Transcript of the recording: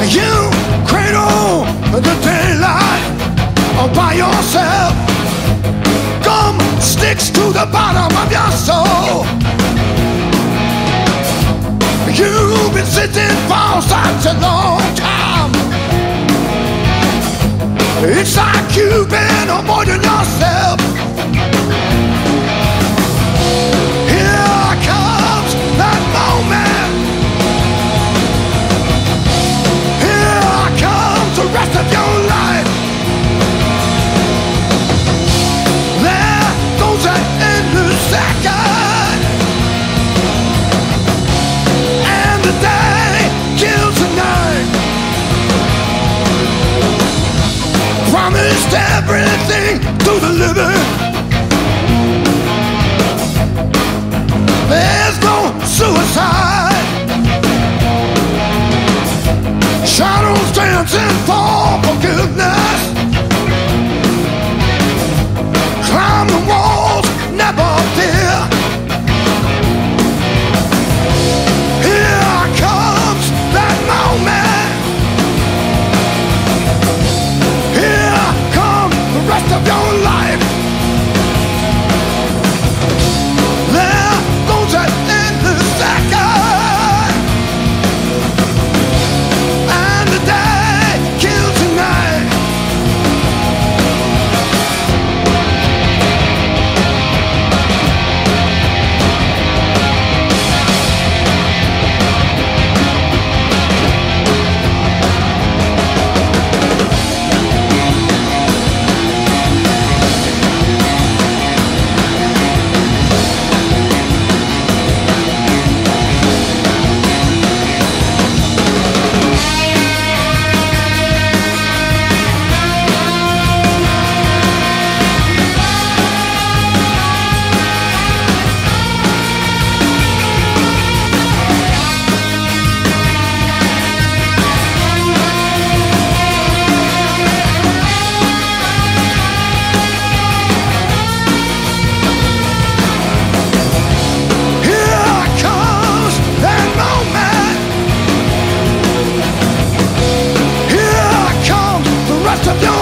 You cradle the daylight all by yourself. Gum sticks to the bottom of your soul. You've been sitting for such a long time. It's like you've been avoiding yourself. Here comes that moment. Here comes the rest of your life. There goes an endless second, and the day kills the night. Promised everything to the living. There's no suicide. Shadows dancing for forgiveness. Climb the walls, never fear. Here comes that moment. Here comes the rest of your life. There goes an endless second, and the day kills the night. Of your